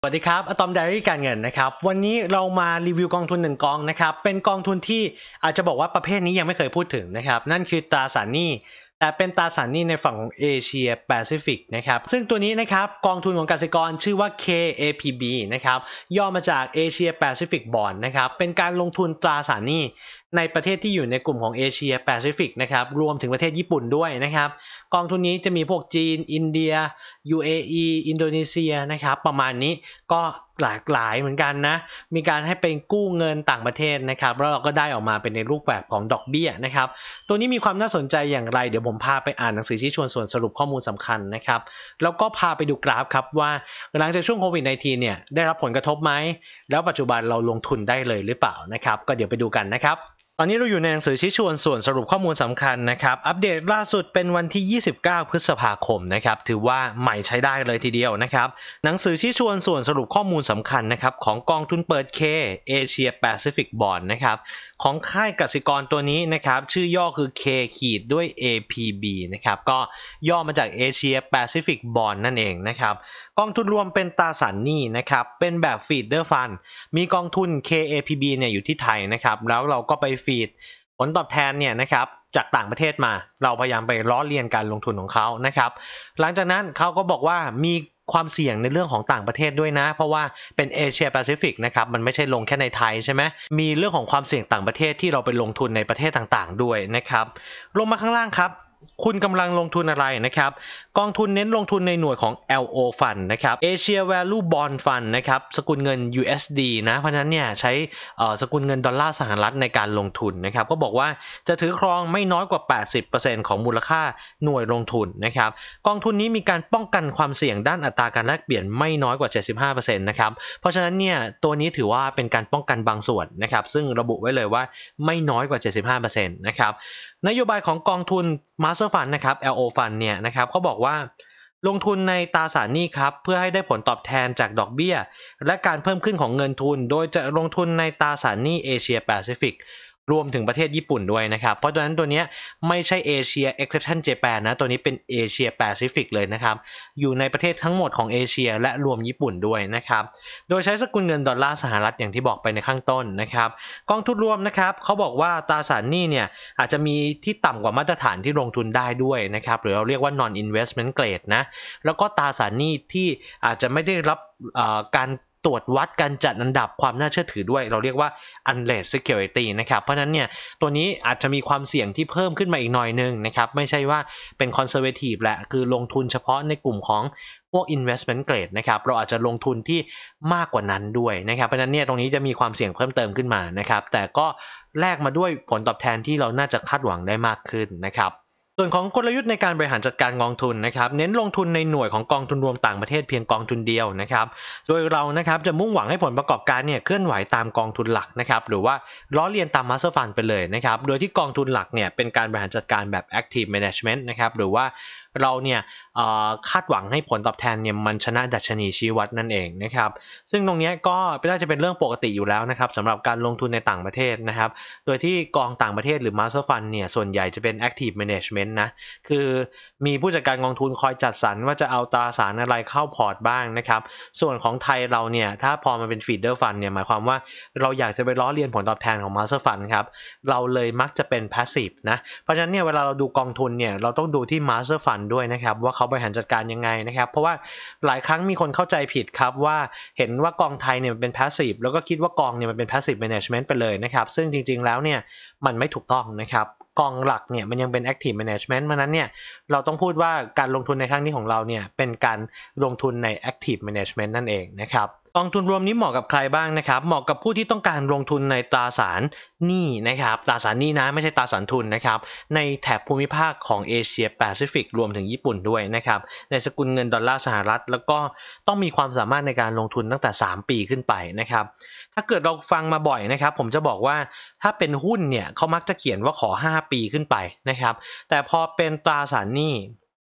สวัสดีครับอะตอมไดอารี่การเงินนะครับวันนี้เรามารีวิวกองทุนหนึ่งกองนะครับเป็นกองทุนที่อาจจะบอกว่าประเภทนี้ยังไม่เคยพูดถึงนะครับนั่นคือตราสารหนี้แต่เป็นตราสารหนี้ในฝั่งของเอเชียแปซิฟิกนะครับซึ่งตัวนี้นะครับกองทุนของกสิกรชื่อว่า KAPB นะครับย่อมาจาก Asia Pacific Bond นะครับเป็นการลงทุนตราสารหนี้ในประเทศที่อยู่ในกลุ่มของเอเชียแปซิฟิกนะครับรวมถึงประเทศญี่ปุ่นด้วยนะครับกองทุนนี้จะมีพวกจีนอินเดีย UAE อินโดนีเซียนะครับประมาณนี้ก็หลากหลายเหมือนกันนะมีการให้เป็นกู้เงินต่างประเทศนะครับแล้วเราก็ได้ออกมาเป็นในรูปแบบของดอกเบี้ยนะครับตัวนี้มีความน่าสนใจอย่างไรเดี๋ยวผมพาไปอ่านหนังสือชี้ชวนส่วนสรุปข้อมูลสำคัญนะครับแล้วก็พาไปดูกราฟครับว่าหลังจากช่วงโควิด -19 เนี่ยได้รับผลกระทบไหมแล้วปัจจุบันเราลงทุนได้เลยหรือเปล่านะครับก็เดี๋ยวไปดูกันนะครับตอนนี้เราอยู่ในหนังสือชี้ชวนส่วนสรุปข้อมูลสำคัญนะครับอัปเดตล่าสุดเป็นวันที่29พฤษภาคมนะครับถือว่าใหม่ใช้ได้เลยทีเดียวนะครับหนังสือชี้ชวนส่วนสรุปข้อมูลสำคัญนะครับของกองทุนเปิด K Asia Pacific Bond นะครับของค่ายกสิกรตัวนี้นะครับชื่อย่อคือ K ขีดด้วย APB นะครับก็ย่อมาจาก Asia Pacific Bond นั่นเองนะครับกองทุนรวมเป็นตราสารหนี้นะครับเป็นแบบ Feeder Fund มีกองทุน KAPB เนี่ยอยู่ที่ไทยนะครับแล้วเราก็ไปฟีดผลตอบแทนเนี่ยนะครับจากต่างประเทศมาเราพยายามไปล้อเลียนการลงทุนของเขานะครับหลังจากนั้นเขาก็บอกว่ามีความเสี่ยงในเรื่องของต่างประเทศด้วยนะเพราะว่าเป็นเอเชียแปซิฟิกนะครับมันไม่ใช่ลงแค่ในไทยใช่ไหมมีเรื่องของความเสี่ยงต่างประเทศที่เราไปลงทุนในประเทศต่างๆด้วยนะครับลงมาข้างล่างครับคุณกำลังลงทุนอะไรนะครับกองทุนเน้นลงทุนในหน่วยของ LO Fund นะครับ Asia Value Bond Fund นะครับสกุลเงิน USD นะเพราะฉะนั้นเนี่ยใช้สกุลเงินดอลลาร์สหรัฐในการลงทุนนะครับก็บอกว่าจะถือครองไม่น้อยกว่า 80% ของมูลค่าหน่วยลงทุนนะครับกองทุนนี้มีการป้องกันความเสี่ยงด้านอัตราการแลกเปลี่ยนไม่น้อยกว่า 75% นะครับเพราะฉะนั้นเนี่ยตัวนี้ถือว่าเป็นการป้องกันบางส่วนนะครับซึ่งระบุไว้เลยว่าไม่น้อยกว่า 75% นะครับนโยบายของกองทุน Master Fund นะครับ LO Fund เนี่ยนะครับเขาบอกว่าลงทุนในตราสารหนี้ครับเพื่อให้ได้ผลตอบแทนจากดอกเบี้ยและการเพิ่มขึ้นของเงินทุนโดยจะลงทุนในตราสารหนี้เอเชียแปซิฟิกรวมถึงประเทศญี่ปุ่นด้วยนะครับเพราะฉะนั้นตัวนี้ไม่ใช่เอเชีย exception Japan นะตัวนี้เป็นเอเชียแปซิฟิกเลยนะครับอยู่ในประเทศทั้งหมดของเอเชียและรวมญี่ปุ่นด้วยนะครับโดยใช้สกุลเงินดอลลาร์สหรัฐอย่างที่บอกไปในข้างต้นนะครับกองทุนรวมนะครับเขาบอกว่าตราสารหนี้เนี่ยอาจจะมีที่ต่ำกว่ามาตรฐานที่ลงทุนได้ด้วยนะครับหรือเราเรียกว่า non investment grade นะแล้วก็ตราสารหนี้ที่อาจจะไม่ได้รับการตรวจวัดการจัดอันดับความน่าเชื่อถือด้วยเราเรียกว่า unrated security นะครับเพราะฉะนั้นเนี่ยตัวนี้อาจจะมีความเสี่ยงที่เพิ่มขึ้นมาอีกหน่อยนึงนะครับไม่ใช่ว่าเป็น conservative แหละคือลงทุนเฉพาะในกลุ่มของพวก investment grade นะครับเราอาจจะลงทุนที่มากกว่านั้นด้วยนะครับเพราะฉะนั้นเนี่ยตรงนี้จะมีความเสี่ยงเพิ่มเติมขึ้นมานะครับแต่ก็แลกมาด้วยผลตอบแทนที่เราน่าจะคาดหวังได้มากขึ้นนะครับส่วนของกลยุทธ์ในการบริหารจัดการกองทุนนะครับเน้นลงทุนในหน่วยของกองทุนรวมต่างประเทศเพียงกองทุนเดียวนะครับโดยเรานะครับจะมุ่งหวังให้ผลประกอบการเนี่ยเคลื่อนไหวตามกองทุนหลักนะครับหรือว่าล้อเลียนตาม Master Fund ไปเลยนะครับโดยที่กองทุนหลักเนี่ยเป็นการบริหารจัดการแบบ Active Management นะครับหรือว่าเราเนี่ยคาดหวังให้ผลตอบแทนเนี่ยมันชนะดัชนีชี้วัดนั่นเองนะครับซึ่งตรงนี้ก็น่าจะเป็นเรื่องปกติอยู่แล้วนะครับสำหรับการลงทุนในต่างประเทศนะครับโดยที่กองต่างประเทศหรือ Master Fund เนี่ยส่วนใหญ่จะเป็น Active Management นะคือมีผู้จัดการกองทุนคอยจัดสรรว่าจะเอาตราสารอะไรเข้าพอร์ตบ้างนะครับส่วนของไทยเราเนี่ยถ้าพอมาเป็น Feeder Fund เนี่ยหมายความว่าเราอยากจะไปล้อเลียนผลตอบแทนของ Master Fund ครับเราเลยมักจะเป็น Passive นะเพราะฉะนั้นเนี่ยเวลาเราดูกองทุนเนี่ยเราต้องดูที่ Master Fund ด้วยนะครับว่าเขาบริหารจัดการยังไงนะครับเพราะว่าหลายครั้งมีคนเข้าใจผิดครับว่าเห็นว่ากองไทยเนี่ยมันเป็น Passive แล้วก็คิดว่ากองเนี่ยมันเป็น Passive Management ไปเลยนะครับซึ่งจริงๆแล้วเนี่ยมันไม่ถูกต้องนะครับกองหลักเนี่ยมันยังเป็น active management เพราะนั้นเนี่ยเราต้องพูดว่าการลงทุนในครั้งนี้ของเราเนี่ยเป็นการลงทุนใน active management นั่นเองนะครับกองทุนรวมนี้เหมาะกับใครบ้างนะครับเหมาะกับผู้ที่ต้องการลงทุนในตราสารหนี้นะครับตราสารหนี้นะไม่ใช่ตราสารทุนนะครับในแถบภูมิภาคของเอเชียแปซิฟิกรวมถึงญี่ปุ่นด้วยนะครับในสกุลเงินดอลลาร์สหรัฐแล้วก็ต้องมีความสามารถในการลงทุนตั้งแต่3ปีขึ้นไปนะครับถ้าเกิดเราฟังมาบ่อยนะครับผมจะบอกว่าถ้าเป็นหุ้นเนี่ยเขามักจะเขียนว่าขอ5ปีขึ้นไปนะครับแต่พอเป็นตราสารหนี้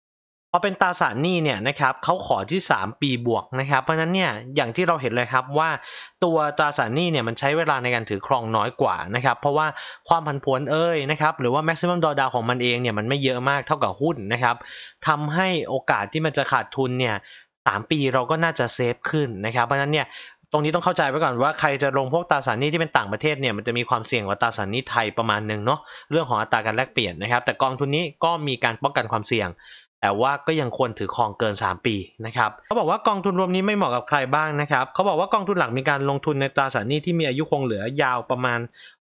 เนี่ยนะครับเขาขอที่3ปีบวกนะครับเพราะฉะนั้นเนี่ยอย่างที่เราเห็นเลยครับว่าตัวตราสารหนี้เนี่ยมันใช้เวลาในการถือครองน้อยกว่านะครับเพราะว่าความผันผวนนะครับหรือว่า maximum drawdown ของมันเองเนี่ยมันไม่เยอะมากเท่ากับหุ้นนะครับทำให้โอกาสที่มันจะขาดทุนเนี่ย 3 ปีเราก็น่าจะเซฟขึ้นนะครับเพราะฉะนั้นเนี่ยตรงนี้ต้องเข้าใจไว้ก่อนว่าใครจะลงพวกตราสารหนี้ที่เป็นต่างประเทศเนี่ยมันจะมีความเสี่ยงกว่าตราสารหนี้ไทยประมาณนึงเนาะเรื่องของอัตราการแลกเปลี่ยนนะครับแต่กองทุนนี้ก็มีการป้องกันความเสี่ยงแต่ว่าก็ยังควรถือครองเกิน3 ปีนะครับเขาบอกว่ากองทุนรวมนี้ไม่เหมาะกับใครบ้างนะครับเขาบอกว่ากองทุนหลักมีการลงทุนในตราสารหนี้ที่มีอายุคงเหลือยาวประมาณ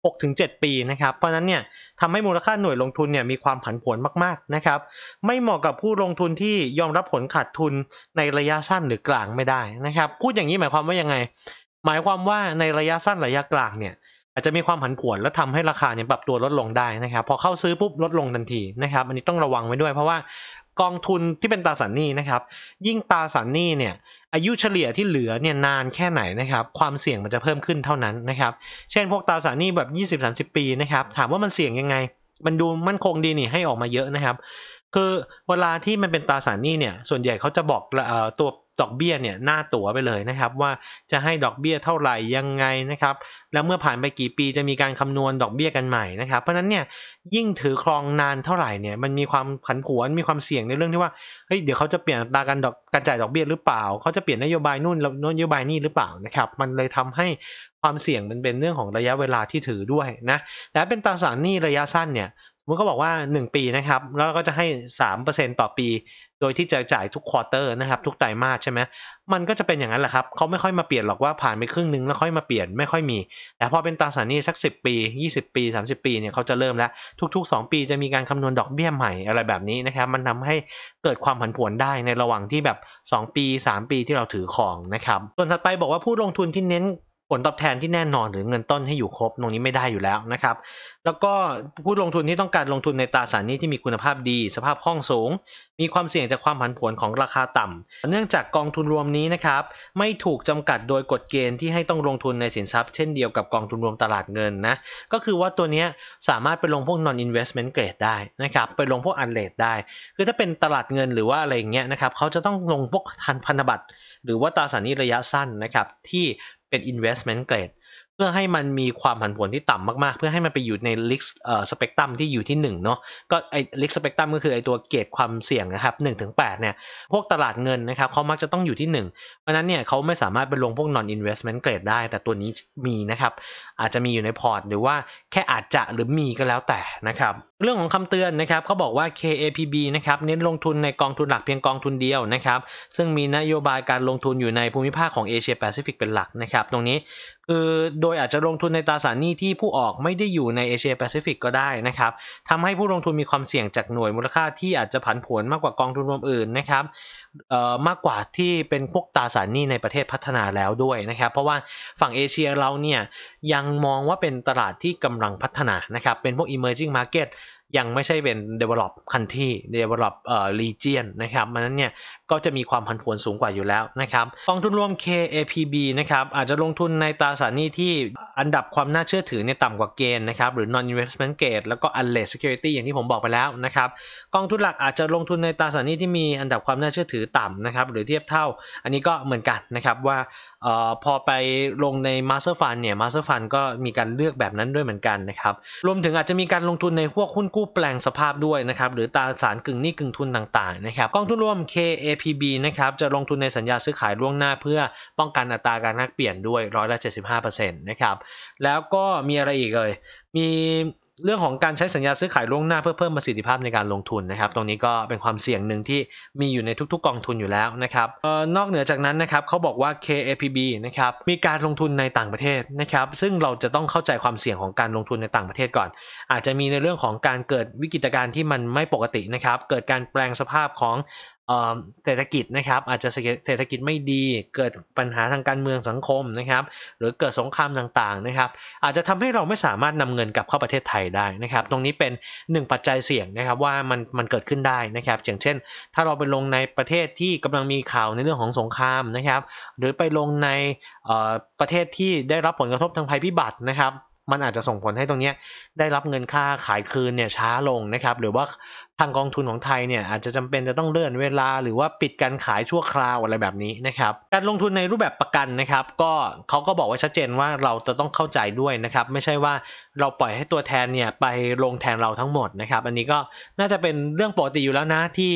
6-7 ปีนะครับเพราะฉะนั้นเนี่ยทำให้มูลค่าหน่วยลงทุนเนี่ยมีความผันผวนมากๆนะครับไม่เหมาะกับผู้ลงทุนที่ยอมรับผลขาดทุนในระยะสั้นหรือกลางไม่ได้นะครับพูดอย่างนี้หมายความว่ายังไงหมายความว่าในระยะสั้นระยะกลางเนี่ยอาจจะมีความผันผวนและทำให้ราคาเนี่ยปรับตัวลดลงได้นะครับพอเข้าซื้อปุ๊บลดลงทันทีนะครับอันนี้ต้องระวังไว้ด้วยเพราะว่ากองทุนที่เป็นตราสารหนี้นะครับยิ่งตราสารหนี้เนี่ยอายุเฉลี่ยที่เหลือเนี่ยนานแค่ไหนนะครับความเสี่ยงมันจะเพิ่มขึ้นเท่านั้นนะครับเช่นพวกตราสารหนี้แบบ 20-30 ปีนะครับถามว่ามันเสี่ยงยังไงมันดูมั่นคงดีนี่ให้ออกมาเยอะนะครับคือเวลาที่มันเป็นตราสารหนี้เนี่ยส่วนใหญ่เขาจะบอกตัวดอกเบี้ยเนี่ยหน้าตั๋วไปเลยนะครับว่าจะให้ดอกเบี้ยเท่าไหร่ยังไงนะครับแล้วเมื่อผ่านไปกี่ปีจะมีการคำนวณดอกเบี้ยกันใหม่นะครับเพราะฉะนั้นเนี่ยยิ่งถือครองนานเท่าไหร่เนี่ยมันมีความผันผวนมีความเสี่ยงในเรื่องที่ว่าเฮ้ยเดี๋ยวเขาจะเปลี่ยนอัตราการจ่ายดอกเบี้ยหรือเปล่าเขาจะเปลี่ยนนโยบายนู่นนโยบายนี่หรือเปล่านะครับมันเลยทำให้ความเสี่ยงมันเป็นเรื่องของระยะเวลาที่ถือด้วยนะแต่เป็นตราสารหนี้ระยะสั้นเนี่ยมันก็บอกว่า1 ปีนะครับแล้วก็จะให้ 3% ต่อปีโดยที่จะจ่ายทุกควอเตอร์นะครับทุกไตรมาสใช่ไหมมันก็จะเป็นอย่างนั้นแหละครับเขาไม่ค่อยมาเปลี่ยนหรอกว่าผ่านไปครึ่งนึงแล้วค่อยมาเปลี่ยนไม่ค่อยมีแต่พอเป็นตราสารหนี้สัก10 ปี20 ปี30 ปีเนี่ยเขาจะเริ่มแล้วทุกๆ2 ปีจะมีการคำนวณดอกเบี้ยใหม่อะไรแบบนี้นะครับมันทำให้เกิดความผันผวนได้ในระหว่างที่แบบ2 ปี3 ปีที่เราถือของนะครับส่วนถัดไปบอกว่าผู้ลงทุนที่เน้นผลตอบแทนที่แน่นอนหรือเงินต้นให้อยู่ครบตรงนี้ไม่ได้อยู่แล้วนะครับแล้วก็ผู้ลงทุนที่ต้องการลงทุนในตราสารหนี้ที่มีคุณภาพดีสภาพคล่องสูงมีความเสี่ยงจากความผันผวนของราคาต่ำเนื่องจากกองทุนรวมนี้นะครับไม่ถูกจำกัดโดยกฎเกณฑ์ที่ให้ต้องลงทุนในสินทรัพย์เช่นเดียวกับกองทุนรวมตลาดเงินนะก็คือว่าตัวนี้สามารถไปลงพวก non investment grade ได้นะครับไปลงพวก unrated ได้คือถ้าเป็นตลาดเงินหรือว่าอะไรอย่างเงี้ยนะครับเขาจะต้องลงพวกพันธบัตรหรือว่าตราสารหนี้ระยะสั้นนะครับที่เป็น investment grade เพื่อให้มันมีความผันผวนที่ต่ำมากๆเพื่อให้มันไปอยู่ใน risk spectrum ที่อยู่ที่1เนาะก็ไอ้ risk spectrum ก็คือไอ้ตัวเกรดความเสี่ยงนะครับ 1-8 เนี่ยพวกตลาดเงินนะครับเขามักจะต้องอยู่ที่1เพราะนั้นเนี่ยเขาไม่สามารถไปลงพวก non investment grade ได้แต่ตัวนี้มีนะครับอาจจะมีอยู่ในพอร์ตหรือว่าแค่อาจจะหรือมีก็แล้วแต่นะครับเรื่องของคำเตือนนะครับเขาบอกว่า KAPB นะครับเน้นลงทุนในกองทุนหลักเพียงกองทุนเดียวนะครับซึ่งมีนโยบายการลงทุนอยู่ในภูมิภาคของเอเชียแปซิฟิกเป็นหลักนะครับตรงนี้คือโดยอาจจะลงทุนในตราสารหนี้ที่ผู้ออกไม่ได้อยู่ในเอเชียแปซิฟิกก็ได้นะครับทำให้ผู้ลงทุนมีความเสี่ยงจากหน่วยมูลค่าที่อาจจะผันผวนมากกว่ากองทุนรวมอื่นนะครับมากกว่าที่เป็นพวกตราสารหนี้ในประเทศพัฒนาแล้วด้วยนะครับเพราะว่าฝั่งเอเชียเราเนี่ยยังมองว่าเป็นตลาดที่กำลังพัฒนานะครับเป็นพวก emerging market ยังไม่ใช่เป็น develop country develop region นะครับเพราะฉะนั้นเนี่ยก็จะมีความผันผวนสูงกว่าอยู่แล้วนะครับกองทุนรวม KAPB นะครับอาจจะลงทุนในตราสารหนี้ที่อันดับความน่าเชื่อถือในต่ำกว่าเกณฑ์นะครับหรือ non investment grade แล้วก็ unrated security อย่างที่ผมบอกไปแล้วนะครับกองทุนหลักอาจจะลงทุนในตราสารหนี้ที่มีอันดับความน่าเชื่อถือต่ำนะครับหรือเทียบเท่าอันนี้ก็เหมือนกันนะครับว่าพอไปลงใน Master Fund เนี่ย Master Fund ก็มีการเลือกแบบนั้นด้วยเหมือนกันนะครับรวมถึงอาจจะมีการลงทุนในพวกหุ้นกู้แปลงสภาพด้วยนะครับหรือตราสารกึ่งหนี้กึ่งทุนต่างๆนะครับกองทุนรวม KAPB นะครับจะลงทุนในสัญญาซื้อขายล่วงหน้าเพื่อป้องกันอัตราการแลกเปลี่ยนด้วย75%นะครับแล้วก็มีอะไรอีกเลยมีเรื่องของการใช้สัญญาซื้อขายล่วงหน้าเพื่อเพิ่มประสิทธิภาพในการลงทุนนะครับตรงนี้ก็เป็นความเสี่ยงหนึ่งที่มีอยู่ในทุกๆกองทุนอยู่แล้วนะครับนอกเหนือจากนั้นนะครับเขาบอกว่า KAPB นะครับมีการลงทุนในต่างประเทศนะครับซึ่งเราจะต้องเข้าใจความเสี่ยงของการลงทุนในต่างประเทศก่อนอาจจะมีในเรื่องของการเกิดวิกฤตการณ์ที่มันไม่ปกตินะครับเกิดการแปลงสภาพของเศรษฐกิจนะครับอาจจะเศรษฐกิจไม่ดีเกิดปัญหาทางการเมืองสังคมนะครับหรือเกิดสงครามต่างๆนะครับอาจจะทำให้เราไม่สามารถนำเงินกลับเข้าประเทศไทยได้นะครับตรงนี้เป็น1ปัจจัยเสี่ยงนะครับว่ามันเกิดขึ้นได้นะครับอย่างเช่นถ้าเราไปลงในประเทศที่กำลังมีข่าวในเรื่องของสงครามนะครับหรือไปลงในประเทศที่ได้รับผลกระทบทางภัยพิบัตินะครับมันอาจจะส่งผลให้ตรงนี้ได้รับเงินค่าขายคืนเนี่ยช้าลงนะครับหรือว่าทางกองทุนของไทยเนี่ยอาจจะจำเป็นจะต้องเลื่อนเวลาหรือว่าปิดการขายชั่วคราวอะไรแบบนี้นะครับการลงทุนในรูปแบบประกันนะครับก็เขาก็บอกไว้ชัดเจนว่าเราจะต้องเข้าใจด้วยนะครับไม่ใช่ว่าเราปล่อยให้ตัวแทนเนี่ยไปลงแทนเราทั้งหมดนะครับอันนี้ก็น่าจะเป็นเรื่องปกติอยู่แล้วนะที่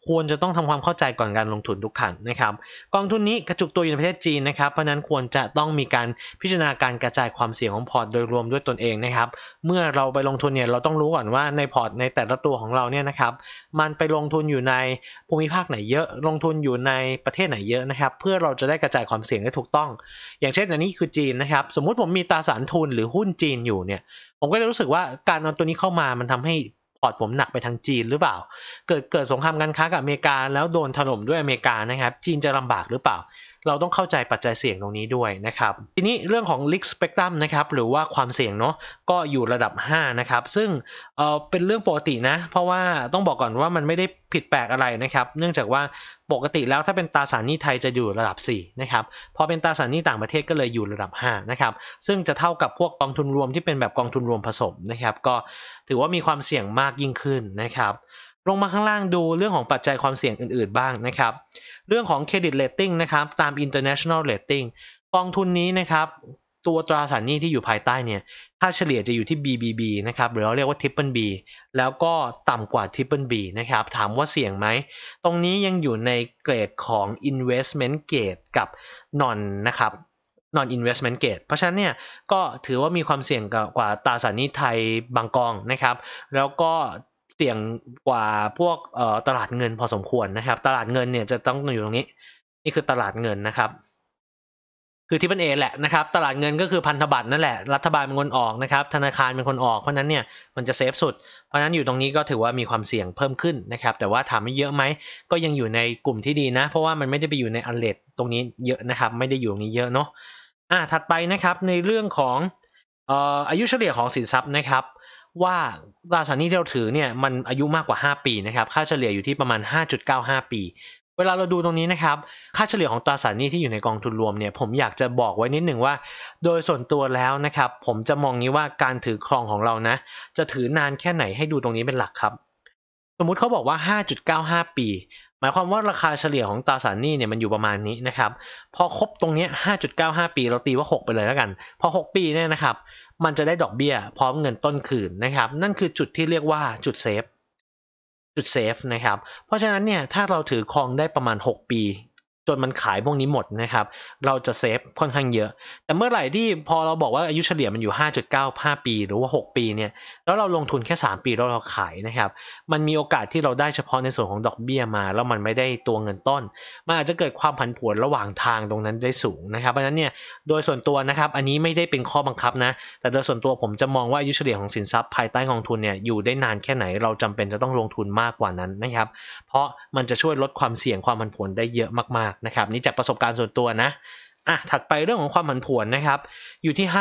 ควรจะต้องทำความเข้าใจก่อนการลงทุนทุกครั้งนะครับกองทุนนี้กระจุกตัวอยู่ในประเทศจีนนะครับเพราะนั้นควรจะต้องมีการพิจารณาการกระจายความเสี่ยงของพอร์ตโดยรวมด้วยตนเองนะครับเมื่อเราไปลงทุนเนี่ยเราต้องรู้ก่อนว่าในพอร์ตในแต่ละตัวของเราเนี่ยนะครับมันไปลงทุนอยู่ในภูมิภาคไหนเยอะลงทุนอยู่ในประเทศไหนเยอะนะครับเพื่อเราจะได้กระจายความเสี่ยงได้ถูกต้องอย่างเช่นอันนี้คือจีนนะครับสมมุติผมมีตราสารทุนหรือหุ้นจีนอยู่เนี่ยผมก็จะรู้สึกว่าการเอาตัวนี้เข้ามามันทำให้พอร์ตผมหนักไปทางจีนหรือเปล่าเกิดสงครามการค้ากับอเมริกาแล้วโดนถล่มด้วยอเมริกานะครับจีนจะลำบากหรือเปล่าเราต้องเข้าใจปัจจัยเสี่ยงตรงนี้ด้วยนะครับทีนี้เรื่องของ risk spectrum นะครับหรือว่าความเสี่ยงเนาะก็อยู่ระดับ5นะครับซึ่งเป็นเรื่องปกตินะเพราะว่าต้องบอกก่อนว่ามันไม่ได้ผิดแปลกอะไรนะครับเนื่องจากว่าปกติแล้วถ้าเป็นตราสารหนี้ไทยจะอยู่ระดับ4นะครับพอเป็นตราสารหนี้ต่างประเทศก็เลยอยู่ระดับ5นะครับซึ่งจะเท่ากับพวกกองทุนรวมที่เป็นแบบกองทุนรวมผสมนะครับก็ถือว่ามีความเสี่ยงมากยิ่งขึ้นนะครับลงมาข้างล่างดูเรื่องของปัจจัยความเสี่ยงอื่นๆบ้างนะครับเรื่องของเครดิตเรตติ้งนะครับตาม international rating กองทุนนี้นะครับตัวตราสารหนี้ที่อยู่ภายใต้เนี่ยค่าเฉลี่ยจะอยู่ที่ BBB นะครับหรือเราเรียกว่า Triple B แล้วก็ต่ำกว่า Triple B นะครับถามว่าเสี่ยงไหมตรงนี้ยังอยู่ในเกรดของ investment grade กับ non นะครับ non investment grade เพราะฉะนั้นเนี่ยก็ถือว่ามีความเสี่ยงกว่าตราสารหนี้ไทยบางกองนะครับแล้วก็เสี่ยงกว่าพวกตลาดเงินพอสมควรนะครับตลาดเงินเนี่ยจะต้องอยู่ตรงนี้นี่คือตลาดเงินนะครับคือที่เป็นเอแหละนะครับตลาดเงินก็คือพันธบัตรนั่นแหละรัฐบาลเป็นคนออกนะครับธนาคารเป็นคนออกเพราะนั้นเนี่ยมันจะเซฟสุดเพราะนั้นอยู่ตรงนี้ก็ถือว่ามีความเสี่ยงเพิ่มขึ้นนะครับแต่ว่าถามว่าเยอะไหมก็ยังอยู่ในกลุ่มที่ดีนะเพราะว่ามันไม่ได้ไปอยู่ในอันเลทตรงนี้เยอะนะครับไม่ได้อยู่ตรงนี้เยอะเนาะถัดไปนะครับในเรื่องของอายุเฉลี่ยของสินทรัพย์นะครับว่าตราสารหนี้ที่เราถือเนี่ยมันอายุมากกว่า5ปีนะครับค่าเฉลี่ยอยู่ที่ประมาณ 5.95 ปีเวลาเราดูตรงนี้นะครับค่าเฉลี่ยของตราสารหนี้ที่อยู่ในกองทุนรวมเนี่ยผมอยากจะบอกไว้นิดหนึ่งว่าโดยส่วนตัวแล้วนะครับผมจะมองงี้ว่าการถือครองของเรานะจะถือนานแค่ไหนให้ดูตรงนี้เป็นหลักครับสมมุติเขาบอกว่า 5.95 ปีหมายความว่าราคาเฉลี่ยของตราสารหนี้เนี่ยมันอยู่ประมาณนี้นะครับพอครบตรงนี้ 5.95 ปีเราตีว่า6ไปเลยแล้วกันพอ6ปีเนี่ยนะครับมันจะได้ดอกเบี้ยพร้อมเงินต้นคืนนะครับนั่นคือจุดที่เรียกว่าจุดเซฟนะครับเพราะฉะนั้นเนี่ยถ้าเราถือครองได้ประมาณ6ปีจนมันขายพวกนี้หมดนะครับเราจะเซฟค่อนข้างเยอะแต่เมื่อไหร่ที่พอเราบอกว่าอายุเฉลี่ยมันอยู่ 5.95 ปีหรือว่า6ปีเนี่ยแล้วเราลงทุนแค่3ปีแล้วเราขายนะครับมันมีโอกาสที่เราได้เฉพาะในส่วนของดอกเบี้ยมาแล้วมันไม่ได้ตัวเงินต้นมันอาจจะเกิดความผันผวนระหว่างทางตรงนั้นได้สูงนะครับเพราะฉะนั้นเนี่ยโดยส่วนตัวนะครับอันนี้ไม่ได้เป็นข้อบังคับนะแต่โดยส่วนตัวผมจะมองว่าอายุเฉลี่ยของสินทรัพย์ภายใต้กองทุนเนี่ยอยู่ได้นานแค่ไหนเราจำเป็นจะต้องลงทุนมากกว่านั้นนะครับเพราะมันจะช่วยลดความเสี่ยงความผันผวนได้เยอะมากๆนะครับนี่จากประสบการณ์ส่วนตัวนะถัดไปเรื่องของความผันผวนนะครับอยู่ที่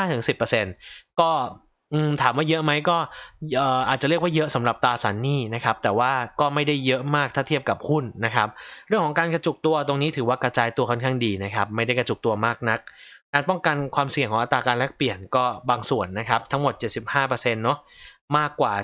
5-10% ก็ถามว่าเยอะไหมก็อาจจะเรียกว่าเยอะสำหรับตราสารหนี้นะครับแต่ว่าก็ไม่ได้เยอะมากถ้าเทียบกับหุ้นนะครับเรื่องของการกระจุกตัวตรงนี้ถือว่ากระจายตัวค่อนข้างดีนะครับไม่ได้กระจุกตัวมากนักการป้องกันความเสี่ยงของอัตราการแลกเปลี่ยนก็บางส่วนนะครับทั้งหมด 75% เนาะมากกว่า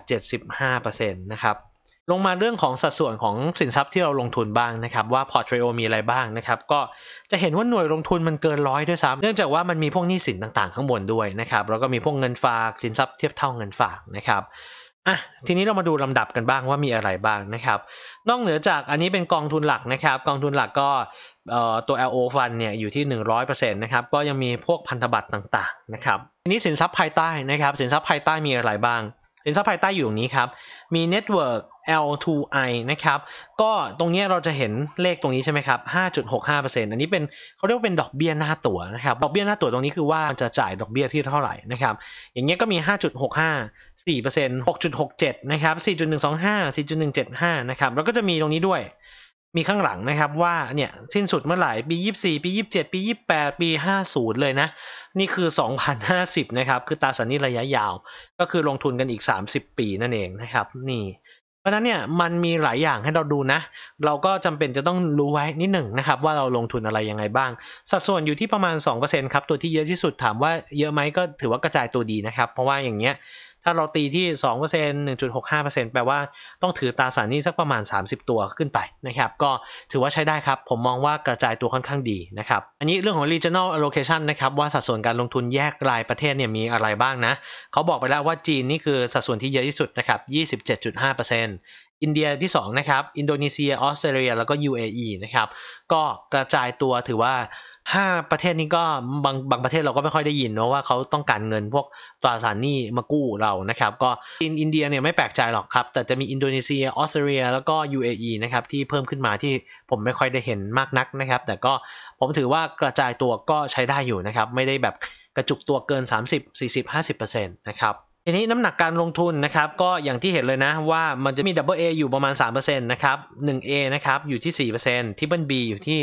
75% นะครับลงมาเรื่องของสัดส่วนของสินทรัพย์ที่เราลงทุนบ้างนะครับว่าพอร์ตโฟลิโอมีอะไรบ้างนะครับก็จะเห็นว่าหน่วยลงทุนมันเกิน100ด้วยซ้ำเนื่องจากว่ามันมีพวกหนี้สินต่างๆข้างบนด้วยนะครับแล้วก็มีพวกเงินฝากสินทรัพย์เทียบเท่าเงินฝากนะครับทีนี้เรามาดูลำดับกันบ้างว่ามีอะไรบ้างนะครับนอกเหนือจากอันนี้เป็นกองทุนหลักนะครับกองทุนหลักก็ตัว LO Fund เนี่ยอยู่ที่ 100% นะครับก็ยังมีพวกพันธบัตรต่างๆนะครับทีนี้สินทรัพย์ภายใต้นะครับสินทรัพย์ภายใต้มีอะไรบ้างสินทรัพย์ภายใต้อยู่ตรงนี้ครับมี Network L2I นะครับก็ตรงนี้เราจะเห็นเลขตรงนี้ใช่ไหมครับ 5.65% อันนี้เป็นเขาเรียกว่าเป็นดอกเบี้ยหน้าตั๋วนะครับดอกเบี้ยหน้าตั๋วตรงนี้คือว่าจะจ่ายดอกเบี้ยที่เท่าไหร่นะครับอย่างเงี้ยก็มี 5.65 4% 6.67 นะครับ 4.125 4.175 นะครับแล้วก็จะมีตรงนี้ด้วยมีข้างหลังนะครับว่าเนี่ยสิ้นสุดเมื่อไหร่ปี24ปี27ปี28ปี50เลยนะนี่คือ2050นะครับคือตราสารหนี้ระยะยาวก็คือลงทุนกันอีก30ปีนั่นเองนะครับนี่เพราะฉะนั้นเนี่ยมันมีหลายอย่างให้เราดูนะเราก็จำเป็นจะต้องรู้ไว้นิดหนึ่งนะครับว่าเราลงทุนอะไรยังไงบ้างสัดส่วนอยู่ที่ประมาณ 2% ครับตัวที่เยอะที่สุดถามว่าเยอะไหมก็ถือว่ากระจายตัวดีนะครับเพราะว่าอย่างเงี้ยถ้าเราตีที่ 2% 1.65% แปลว่าต้องถือตราสารหนี้สักประมาณ30ตัวขึ้นไปนะครับก็ถือว่าใช้ได้ครับผมมองว่ากระจายตัวค่อนข้างดีนะครับอันนี้เรื่องของ regional allocation นะครับว่าสัดส่วนการลงทุนแยกรายประเทศเนี่ยมีอะไรบ้างนะเขาบอกไปแล้วว่าจีนนี่คือสัดส่วนที่เยอะที่สุดนะครับ 27.5% อินเดียที่2นะครับอินโดนีเซียออสเตรเลียแล้วก็ UAE นะครับก็กระจายตัวถือว่า5ประเทศนี้ก็บางประเทศเราก็ไม่ค่อยได้ยินเนาะว่าเขาต้องการเงินพวกตราสารหนี้มากู้เรานะครับก็อินเดียเนี่ยไม่แปลกใจหรอกครับแต่จะมีอินโดนีเซียออสเตรเลียแล้วก็ UAE นะครับที่เพิ่มขึ้นมาที่ผมไม่ค่อยได้เห็นมากนักนะครับแต่ก็ผมถือว่ากระจายตัวก็ใช้ได้อยู่นะครับไม่ได้แบบกระจุกตัวเกิน30 40 50% นะครับทีนี้น้ำหนักการลงทุนนะครับก็อย่างที่เห็นเลยนะว่ามันจะมี Double A อยู่ประมาณ 3% นะครับ 1A นะครับอยู่ที่ 4% Triple B อยู่ที่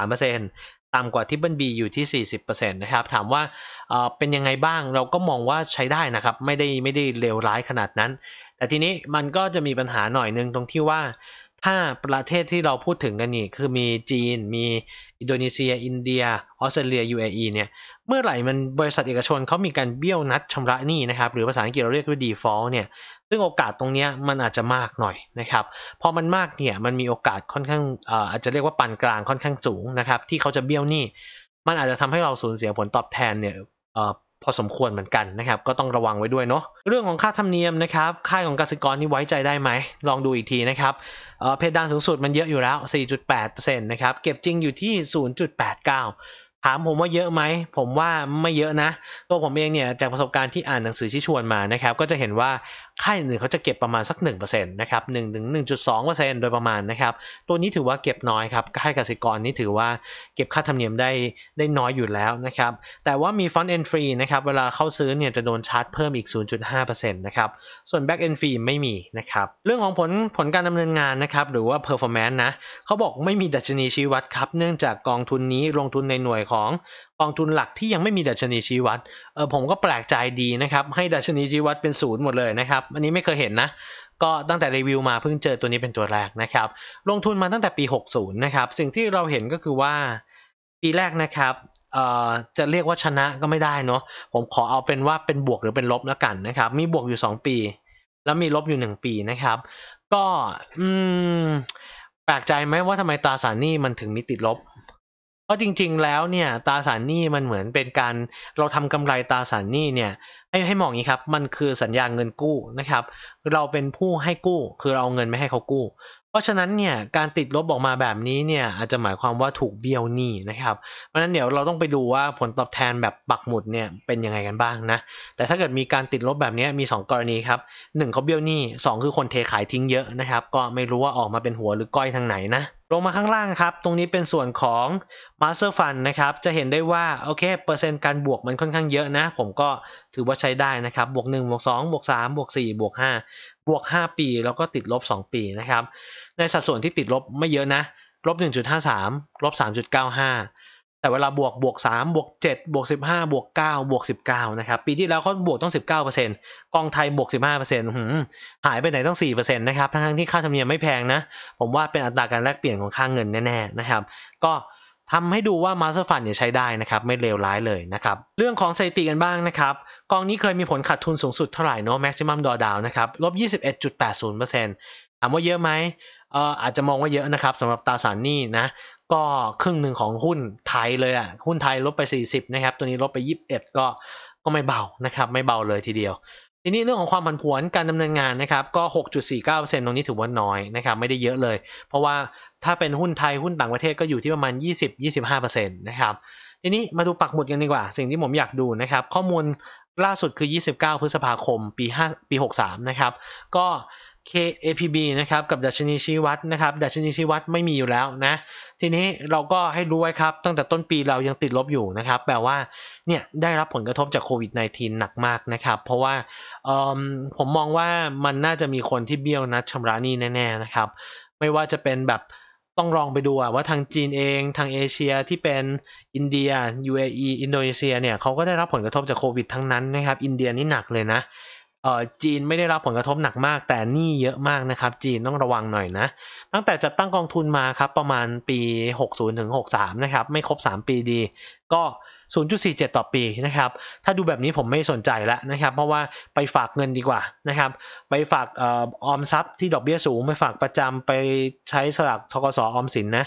53%ต่ำกว่า Triple B อยู่ที่ 40% นะครับถามว่าเป็นยังไงบ้างเราก็มองว่าใช้ได้นะครับไม่ได้เลวร้ายขนาดนั้นแต่ทีนี้มันก็จะมีปัญหาหน่อยนึงตรงที่ว่าถ้าประเทศที่เราพูดถึงกันนี่คือมีจีนมีอินโดนีเซียอินเดียออสเตรเลีย UAE เนี่ยเมื่อไหร่มันบริษัทเอกชนเขามีการเบี้ยวนัดชำระหนี้นะครับหรือภาษาอังกฤษเราเรียกว่า default เนี่ยซึ่งโอกาสตรงนี้มันอาจจะมากหน่อยนะครับพอมันมากเนี่ยมันมีโอกาสค่อนข้างอาจจะเรียกว่าปานกลางค่อนข้างสูงนะครับที่เขาจะเบี้ยวหนี้มันอาจจะทำให้เราสูญเสียผลตอบแทนเนี่ยพอสมควรเหมือนกันนะครับก็ต้องระวังไว้ด้วยเนาะเรื่องของค่าธรรมเนียมนะครับค่ายของกสิกรนี่ไว้ใจได้ไหมลองดูอีกทีนะครับเพดานสูงสุดมันเยอะอยู่แล้ว 4.8% นะครับเก็บจริงอยู่ที่ 0.89ถามผมว่าเยอะไหมผมว่าไม่เยอะนะตัวผมเองเนี่ยจากประสบการณ์ที่อ่านหนังสือที่ชวนมานะครับก็จะเห็นว่าค่ายอื่นเขาจะเก็บประมาณสัก 1% นะครับ 1-1.2% โดยประมาณนะครับตัวนี้ถือว่าเก็บน้อยครับค่ายกสิกรนี่ถือว่าเก็บค่าธรรมเนียมได้น้อยอยู่แล้วนะครับแต่ว่ามี front end fee นะครับเวลาเข้าซื้อเนี่ยจะโดนชาร์จเพิ่มอีก 0.5% นะครับส่วน back end fee ไม่มีนะครับเรื่องของผลการดำเนินงานนะครับหรือว่า performance นะเขาบอกไม่มีดัชนีชี้วัดครับเนื่องจากกองทุนนี้ลงทุนในหน่วยของกองทุนหลักที่ยังไม่มีดัชนีชี้วัดผมก็แปลกใจดีนะครับให้ดัชนีชี้วัดเป็น0หมดเลยนะครับอันนี้ไม่เคยเห็นนะก็ตั้งแต่รีวิวมาเพิ่งเจอตัวนี้เป็นตัวแรกนะครับลงทุนมาตั้งแต่ปี60นะครับสิ่งที่เราเห็นก็คือว่าปีแรกนะครับจะเรียกว่าชนะก็ไม่ได้เนาะผมขอเอาเป็นว่าเป็นบวกหรือเป็นลบแล้วกันนะครับมีบวกอยู่2ปีแล้วมีลบอยู่1ปีนะครับก็แปลกใจไหมว่าทำไมตราสารหนี้มันถึงมีติดลบเพราะจริงๆแล้วเนี่ยตราสารหนี้มันเหมือนเป็นการเราทำกำไรตราสารหนี้เนี่ยให้มองอย่างนี้ครับมันคือสัญญาเงินกู้นะครับเราเป็นผู้ให้กู้คือเราเอาเงินไม่ให้เขากู้เพราะฉะนั้นเนี่ยการติดลบออกมาแบบนี้เนี่ยอาจจะหมายความว่าถูกเบี้ยวหนี้นะครับเพราะฉะนั้นเดี๋ยวเราต้องไปดูว่าผลตอบแทนแบบปักหมุดเนี่ยเป็นยังไงกันบ้างนะแต่ถ้าเกิดมีการติดลบแบบนี้มี2กรณีครับ1เขาเบี้ยวหนี้2คือคนเทขายทิ้งเยอะนะครับก็ไม่รู้ว่าออกมาเป็นหัวหรือก้อยทางไหนนะลงมาข้างล่างครับตรงนี้เป็นส่วนของ Master Fund นะครับจะเห็นได้ว่าโอเคเปอร์เซ็นต์การบวกมันค่อนข้างเยอะนะผมก็ถือว่าใช้ได้นะครับบวก1บวก2บวก3บวก4บวก5บวก5ปีแล้วก็ติดลบ2ปีนะครับในสัดส่วนที่ติดลบไม่เยอะนะลบ 1.53 ลบ 3.95 แต่เวลาบวก3บวก7บวก15บวก9บวก19นะครับปีที่แล้วเขาบวกต้อง 19% กองไทยบวก 15% หายไปไหนต้อง 4% นะครับทั้งที่ค่าธรรมเนียมไม่แพงนะผมว่าเป็นอัตราการแลกเปลี่ยนของค่าเงินแน่ๆนะครับก็ทำให้ดูว่า Master Fund เนี่ยใช้ได้นะครับไม่เลวร้ายเลยนะครับเรื่องของสถิติกันบ้างนะครับกองนี้เคยมีผลขาดทุนสูงสุดเท่าไหร่เนาะ Maximum Drawdown นะครับลบ 21.80% ถามว่าเยอะไหมอาจจะมองว่าเยอะนะครับสำหรับตราสารหนี้นะก็ครึ่งหนึ่งของหุ้นไทยเลยอ่ะหุ้นไทยลบไป40นะครับตัวนี้ลบไป21ก็ไม่เบานะครับไม่เบาเลยทีเดียวทีนี้เรื่องของความผันผวนการดำเนินงานนะครับก็ 6.49% ตรงนี้ถือว่าน้อยนะครับไม่ได้เยอะเลยเพราะว่าถ้าเป็นหุ้นไทยหุ้นต่างประเทศก็อยู่ที่ประมาณ 20-25% นะครับทีนี้มาดูปักหมุดกันดีกว่าสิ่งที่ผมอยากดูนะครับข้อมูลล่าสุดคือ29พฤษภาคมปี63นะครับก็ KAPB นะครับกับดัชนีชี้วัดนะครับดัชนีชี้วัดไม่มีอยู่แล้วนะทีนี้เราก็ให้รู้ไว้ครับตั้งแต่ต้นปีเรายังติดลบอยู่นะครับแปลว่าเนี่ยได้รับผลกระทบจากโควิด -19 หนักมากนะครับเพราะว่าผมมองว่ามันน่าจะมีคนที่เบี้ยวนัดชำระหนี้แน่ๆนะครับไม่ว่าจะเป็นแบบต้องลองไปดูว่าทางจีนเองทางเอเชียที่เป็นอินเดีย UAE อินโดนีเซียเนี่ยเขาก็ได้รับผลกระทบจากโควิดทั้งนั้นนะครับอินเดียนี่หนักเลยนะจีนไม่ได้รับผลกระทบหนักมากแต่หนี้เยอะมากนะครับจีนต้องระวังหน่อยนะตั้งแต่จัดตั้งกองทุนมาครับประมาณปี60ถึง63นะครับไม่ครบ3ปีดีก็ 0.47 ต่อปีนะครับถ้าดูแบบนี้ผมไม่สนใจแล้วนะครับเพราะว่าไปฝากเงินดีกว่านะครับไปฝากออมทรัพย์ที่ดอกเบี้ยสูงไปฝากประจำไปใช้สลากธกสออมสินนะ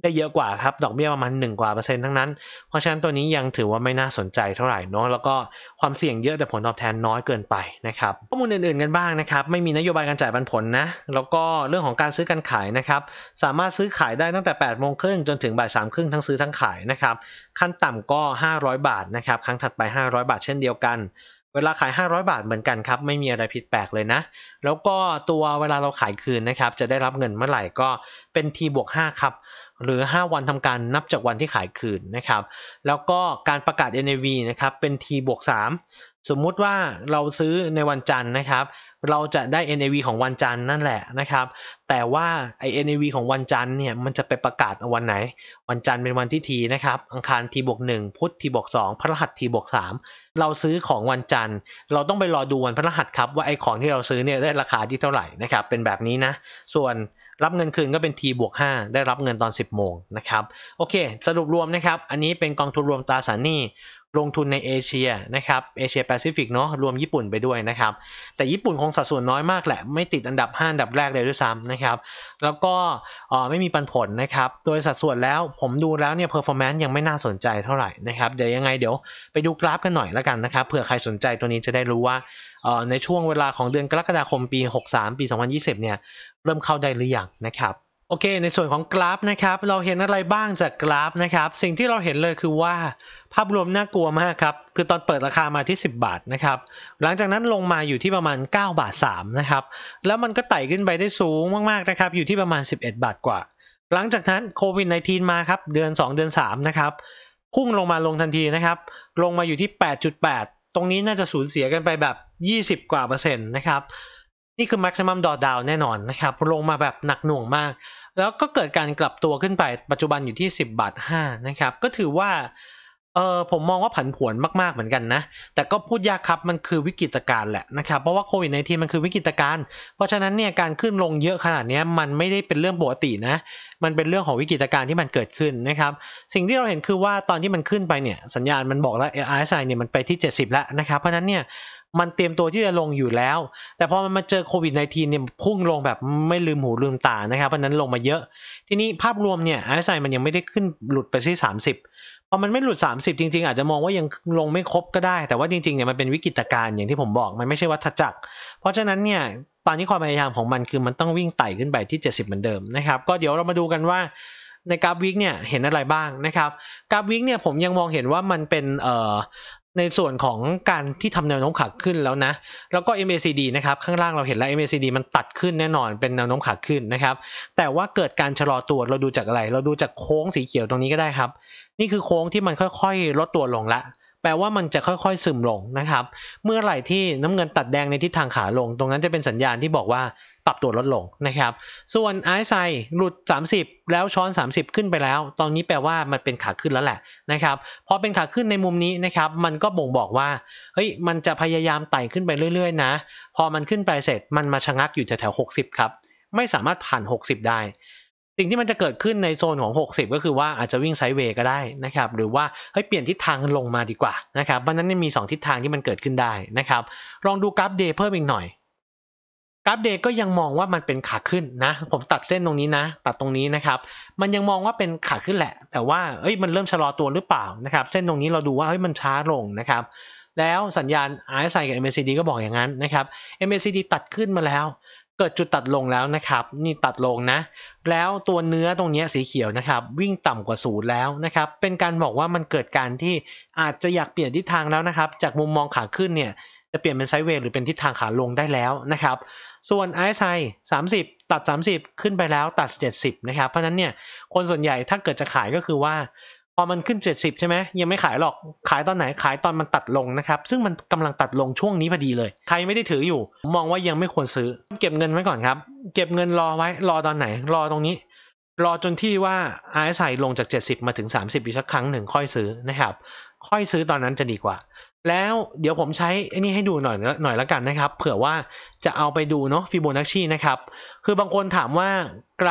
ได้เยอะกว่าครับดอกเบี้ยประมาณ1กว่า%ทั้งนั้นเพราะฉะนั้นตัวนี้ยังถือว่าไม่น่าสนใจเท่าไหร่เนาะแล้วก็ความเสี่ยงเยอะแต่ผลตอบแทนน้อยเกินไปนะครับข้อมูลอื่นๆกันบ้างนะครับไม่มีนโยบายการจ่ายปันผลนะแล้วก็เรื่องของการซื้อการขายนะครับสามารถซื้อขายได้ตั้งแต่8 โมงครึ่งจนถึงบ่าย3 ครึ่งทั้งซื้อทั้งขายนะครับขั้นต่ำก็500 บาทนะครับครั้งถัดไป500 บาทเช่นเดียวกันเวลาขาย500 บาทเหมือนกันครับไม่มีอะไรผิดแปลกเลยนะแล้วก็ตัวเวลาเราขายคืนนะครับจะได้รับเงินเมื่อไหร่ก็เป็น T+5 ครับหรือ5 วันทำการนับจากวันที่ขายคืนนะครับแล้วก็การประกาศ NAV นะครับเป็น T+3 สมมุติว่าเราซื้อในวันจันทร์นะครับเราจะได้ NAV ของวันจันทร์นั่นแหละนะครับแต่ว่าไอ้ NAV ของวันจันทร์เนี่ยมันจะไปประกาศวันไหนวันจันทร์เป็นวันที่ T นะครับอังคาร T+1 พุธ T+2 พฤหัส T+3 เราซื้อของวันจันทร์เราต้องไปรอดูวันพฤหัสครับว่าไอ้ของที่เราซื้อเนี่ยได้ราคาที่เท่าไหร่นะครับเป็นแบบนี้นะส่วนรับเงินคืนก็เป็น T+5 ได้รับเงินตอน 10 โมงนะครับโอเคสรุปรวมนะครับอันนี้เป็นกองทุนรวมตราสารหนี้ลงทุนในเอเชียนะครับเอเชียแปซิฟิกเนาะรวมญี่ปุ่นไปด้วยนะครับแต่ญี่ปุ่นคงสัดส่วนน้อยมากแหละไม่ติดอันดับ5อันดับแรกเลยด้วยซ้ำนะครับแล้วก็ไม่มีปันผลนะครับโดยสัดส่วนแล้วผมดูแล้วเนี่ยเพอร์ฟอร์แมนซ์ยังไม่น่าสนใจเท่าไหร่นะครับเดี๋ยวยังไงเดี๋ยวไปดูกราฟกันหน่อยแล้วกันนะครับเผื่อใครสนใจตัวนี้จะได้รู้ว่าในช่วงเวลาของเดือนกรกฎาคมปี63ปี2020เนี่ยเริ่มเข้าได้หรือยังนะครับโอเคในส่วนของกราฟนะครับเราเห็นอะไรบ้างจากกราฟนะครับสิ่งที่เราเห็นเลยคือว่าภาพรวมน่ากลัวมากครับคือตอนเปิดราคามาที่10 บาทนะครับหลังจากนั้นลงมาอยู่ที่ประมาณ9 บาท 3นะครับแล้วมันก็ไต่ขึ้นไปได้สูงมากๆนะครับอยู่ที่ประมาณ11 บาทกว่าหลังจากนั้นโควิด-19 มาครับเดือน2เดือน3นะครับพุ่งลงมาทันทีนะครับลงมาอยู่ที่ 8.8 ตรงนี้น่าจะสูญเสียกันไปแบบ20กว่า%นะครับนี่คือ maximum drawdown แน่นอนนะครับลงมาแบบหนักหน่วงมากแล้วก็เกิดการกลับตัวขึ้นไปปัจจุบันอยู่ที่10 บาท 5นะครับก็ถือว่าผมมองว่าผันผวนมากๆเหมือนกันนะแต่ก็พูดยากครับมันคือวิกฤตการณ์แหละนะครับเพราะว่าโควิด-19 มันคือวิกฤตการณ์เพราะฉะนั้นเนี่ยการขึ้นลงเยอะขนาดนี้มันไม่ได้เป็นเรื่องปกตินะมันเป็นเรื่องของวิกฤตการณ์ที่มันเกิดขึ้นนะครับสิ่งที่เราเห็นคือว่าตอนที่มันขึ้นไปเนี่ยสัญญาณมันบอกแล้ว RSI เนี่ยมันไปที่70แล้วนะครับเพราะฉะนั้นเนี่ยมันเตรียมตัวที่จะลงอยู่แล้วแต่พอมันมาเจอโควิด-19 เนี่ยพุ่งลงแบบไม่ลืมหูลืมตานะครับเพราะนั้นลงมาเยอะทีนี้ภาพรวมเนี่ย RSI มันยังไม่ได้ขึ้นหลุดไปที่30พอมันไม่หลุด30จริงๆอาจจะมองว่ายังลงไม่ครบก็ได้แต่ว่าจริงๆเนี่ยมันเป็นวิกฤตการณ์อย่างที่ผมบอกมันไม่ใช่วัฏจักรเพราะฉะนั้นเนี่ยตอนนี้ความพยายามของมันคือมันต้องวิ่งไต่ขึ้นไปที่70เหมือนเดิมนะครับก็เดี๋ยวเรามาดูกันว่าในกราฟวิกเนี่ยเห็นอะไรบ้างนะครับกราฟวิกเนี่ยผมยังมองเห็นว่ามันเป็นในส่วนของการที่ทำแนวโน้มขาขึ้นแล้วนะแล้วก็ MACD นะครับข้างล่างเราเห็นแล้ว MACD มันตัดขึ้นแน่นอนเป็นแนวโน้มขาขึ้นนะครับแต่ว่าเกิดการชะลอตัวเราดูจากอะไรเราดูจากโค้งสีเขียวตรงนี้ก็ได้ครับนี่คือโค้งที่มันค่อยๆลดตัวลงละแปลว่ามันจะค่อยๆซึมลงนะครับเมื่อไหร่ที่น้ำเงินตัดแดงในทิศทางขาลงตรงนั้นจะเป็นสัญญาณที่บอกว่าปรับตัวลดลงนะครับส่วน RSI หลุด30แล้วช้อน30ขึ้นไปแล้วตอนนี้แปลว่ามันเป็นขาขึ้นแล้วแหละนะครับพอเป็นขาขึ้นในมุมนี้นะครับมันก็บ่งบอกว่าเฮ้ยมันจะพยายามไต่ขึ้นไปเรื่อยๆนะพอมันขึ้นไปเสร็จมันมาชะงักอยู่แถวๆ60ครับไม่สามารถผ่าน60ได้สิ่งที่มันจะเกิดขึ้นในโซนของ60ก็คือว่าอาจจะวิ่งไซด์เวย์ก็ได้นะครับหรือว่าเฮ้ยเปลี่ยนทิศทางลงมาดีกว่านะครับเพราะนั้นมี2ทิศทางที่มันเกิดขึ้นได้นะครับลองดูกราฟเดย์เพิ่มอีกหน่อยกราฟเดย์ก็ยังมองว่ามันเป็นขาขึ้นนะผมตัดเส้นตรงนี้นะตัดตรงนี้นะครับมันยังมองว่าเป็นขาขึ้นแหละแต่ว่าเอ้ยมันเริ่มชะลอตัวหรือเปล่านะครับเส้นตรงนี้เราดูว่าเฮ้ยมันช้าลงนะครับแล้วสัญญาณ RSI กับ MACD ก็บอกอย่างนั้นนะครับ MACD ตัดขึ้นมาแล้วเกิดจุดตัดลงแล้วนะครับนี่ตัดลงนะแล้วตัวเนื้อตรงนี้สีเขียวนะครับวิ่งต่ำกว่า0แล้วนะครับเป็นการบอกว่ามันเกิดการที่อาจจะอยากเปลี่ยนทิศทางแล้วนะครับจากมุมมองขาขึ้นเนี่ยจะเปลี่ยนเป็นไซด์เวย์หรือเป็นทิศทางขาลงได้แล้วนะครับส่วน RSI 30ตัด30ขึ้นไปแล้วตัด70นะครับเพราะฉะนั้นเนี่ยคนส่วนใหญ่ถ้าเกิดจะขายก็คือว่าพอมันขึ้น70ใช่ไหมยังไม่ขายหรอกขายตอนไหนขายตอนมันตัดลงนะครับซึ่งมันกำลังตัดลงช่วงนี้พอดีเลยใครไม่ได้ถืออยู่มองว่ายังไม่ควรซื้อเก็บเงินไว้ก่อนครับเก็บเงินรอไว้รอตอนไหนรอตรงนี้รอจนที่ว่า RSI ลงจาก70มาถึง30อีกสักครั้งหนึ่งค่อยซื้อนะครับค่อยซื้อตอนนั้นจะดีกว่าแล้วเดี๋ยวผมใช้ไอ้นี่ให้ดูหน่อยแล้วกันนะครับเผื่อว่าจะเอาไปดูเนาะฟิโบนัชชีนะครับคือบางคนถามว่ากราฟ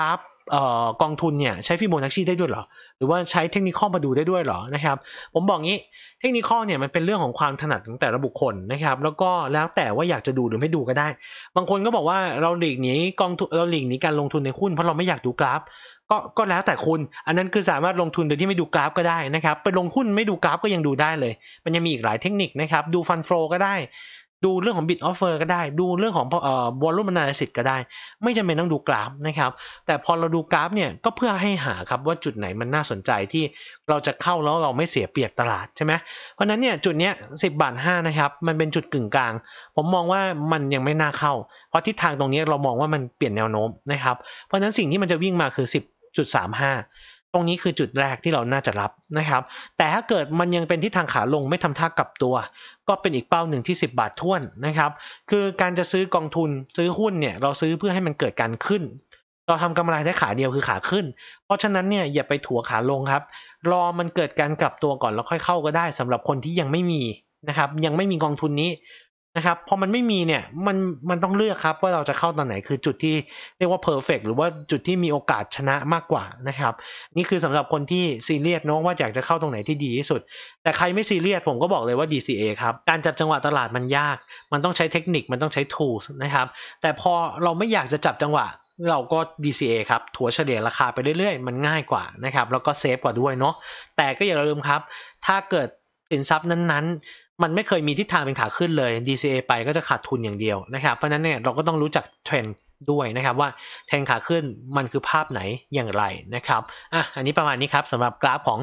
กองทุนเนี่ยใช้ฟิโบนัชชีได้ด้วยเหรอหรือว่าใช้เทคนิคมาดูได้ด้วยเหรอนะครับผมบอกงี้เทคนิคเนี่ยมันเป็นเรื่องของความถนัดของแต่ละบุคคลนะครับแล้วก็แล้วแต่ว่าอยากจะดูหรือไม่ดูก็ได้บางคนก็บอกว่าเราหลีกหนีกองทุนเราหลีกหนีการลงทุนในหุ้นเพราะเราไม่อยากดูกราฟก็แล้วแต่คุณอันนั้นคือสามารถลงทุนโดยที่ไม่ดูกราฟก็ได้นะครับไปลงหุ้นไม่ดูกราฟก็ยังดูได้เลยมันยังมีอีกหลายเทคนิคนะครับดูฟันโฟลก็ได้ดูเรื่องของ bid offer ก็ได้ดูเรื่องของvolume analysis ก็ได้ไม่จำเป็นต้องดูกราฟนะครับแต่พอเราดูกราฟเนี่ยก็เพื่อให้หาครับว่าจุดไหนมันน่าสนใจที่เราจะเข้าแล้วเราไม่เสียเปรียบตลาดใช่ไหมเพราะนั้นเนี่ยจุดเนี้ย10.5 บาทนะครับมันเป็นจุดกึ่งกลางผมมองว่ามันยังไม่น่าเข้าเพราะทิศทางตรงนี้เรามองว่ามันเปลี่ยนแนวโน้มนะครับเพราะนั้นสิ่งที่มันจะวิ่งมาคือ10.35ตรงนี้คือจุดแรกที่เราน่าจะรับนะครับแต่ถ้าเกิดมันยังเป็นทิศทางขาลงไม่ทำท่ากลับตัวก็เป็นอีกเป้าหนึ่งที่10 บาทท้วนนะครับคือการจะซื้อกองทุนซื้อหุ้นเนี่ยเราซื้อเพื่อให้มันเกิดการขึ้นเราทำกำไรได้ขาเดียวคือขาขึ้นเพราะฉะนั้นเนี่ยอย่าไปถัวขาลงครับรอมันเกิดการกลับตัวก่อนแล้วค่อยเข้าก็ได้สำหรับคนที่ยังไม่มีนะครับยังไม่มีกองทุนนี้นะครับพอมันไม่มีเนี่ยมันต้องเลือกครับว่าเราจะเข้าตอนไหนคือจุดที่เรียกว่า perfect หรือว่าจุดที่มีโอกาสชนะมากกว่านะครับนี่คือสำหรับคนที่ซีเรียสเนาะว่าอยากจะเข้าตรงไหนที่ดีที่สุดแต่ใครไม่ซีเรียสผมก็บอกเลยว่า DCA ครับการจับจังหวะตลาดมันยากมันต้องใช้เทคนิคมันต้องใช้ tools นะครับแต่พอเราไม่อยากจะจับจังหวะเราก็ DCA ครับถัวเฉลี่ยราคาไปเรื่อยๆมันง่ายกว่านะครับแล้วก็เซฟกว่าด้วยเนาะแต่ก็อย่าลืมครับถ้าเกิดสินทรัพย์นั้นๆมันไม่เคยมีทิศทางเป็นขาขึ้นเลย DCA ไปก็จะขาดทุนอย่างเดียวนะครับเพราะนั้นเนี่ยเราก็ต้องรู้จักเทรนด์ด้วยนะครับว่าเทรนด์ขาขึ้นมันคือภาพไหนอย่างไรนะครับอันนี้ประมาณนี้ครับสำหรับกราฟของ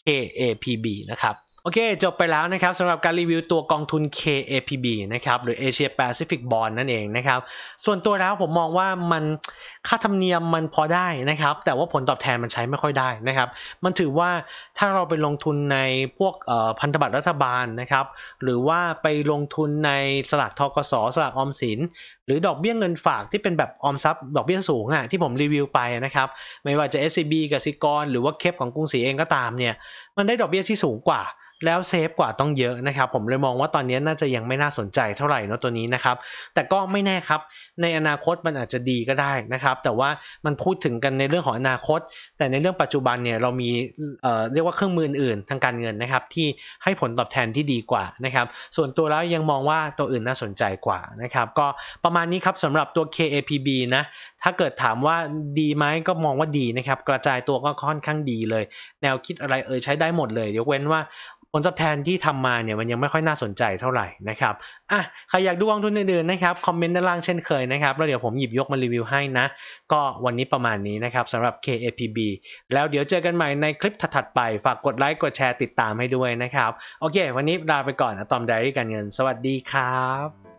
KAPB นะครับโอเคจบไปแล้วนะครับสำหรับการรีวิวตัวกองทุน KAPB นะครับหรือ Asia Pacific Bond นั่นเองนะครับส่วนตัวแล้วผมมองว่ามันค่าธรรมเนียมมันพอได้นะครับแต่ว่าผลตอบแทนมันใช้ไม่ค่อยได้นะครับมันถือว่าถ้าเราไปลงทุนในพวกพันธบัตรรัฐบาลนะครับหรือว่าไปลงทุนในสลากธกส.สลากออมสินหรือดอกเบี้ยเงินฝากที่เป็นแบบออมทรัพย์ดอกเบี้ยสูงที่ผมรีวิวไปนะครับไม่ว่าจะ SCB กสิกรหรือว่าเคปของกรุงศรีเองก็ตามเนี่ยมันได้ดอกเบี้ยที่สูงกว่าแล้วเซฟกว่าต้องเยอะนะครับผมเลยมองว่าตอนนี้น่าจะยังไม่น่าสนใจเท่าไหร่เนาะตัวนี้นะครับแต่ก็ไม่แน่ครับในอนาคตมันอาจจะดีก็ได้นะครับแต่ว่ามันพูดถึงกันในเรื่องของอนาคตแต่ในเรื่องปัจจุบันเนี่ยเรามีเรียกว่าเครื่องมืออื่นทางการเงินนะครับที่ให้ผลตอบแทนที่ดีกว่านะครับส่วนตัวแล้วยังมองว่าตัวอื่นน่าสนใจกว่านะครับก็ประมาณนี้ครับสำหรับตัว KAPB นะถ้าเกิดถามว่าดีไหมก็มองว่าดีนะครับกระจายตัวก็ค่อนข้างดีเลยแนวคิดอะไรใช้ได้หมดเลยยกเว้นว่าผลตอบแทนที่ทำมาเนี่ยมันยังไม่ค่อยน่าสนใจเท่าไหร่นะครับใครอยากดูกองทุนอื่นๆนะครับคอมเมนต์ด้านล่างเช่นเคยนะครับแล้วเดี๋ยวผมหยิบยกมารีวิวให้นะก็วันนี้ประมาณนี้นะครับสำหรับ KAPB แล้วเดี๋ยวเจอกันใหม่ในคลิปถัดๆไปฝากกดไลค์กดแชร์ติดตามให้ด้วยนะครับโอเควันนี้ลาไปก่อนอะตอมไดอารี่การเงินสวัสดีครับ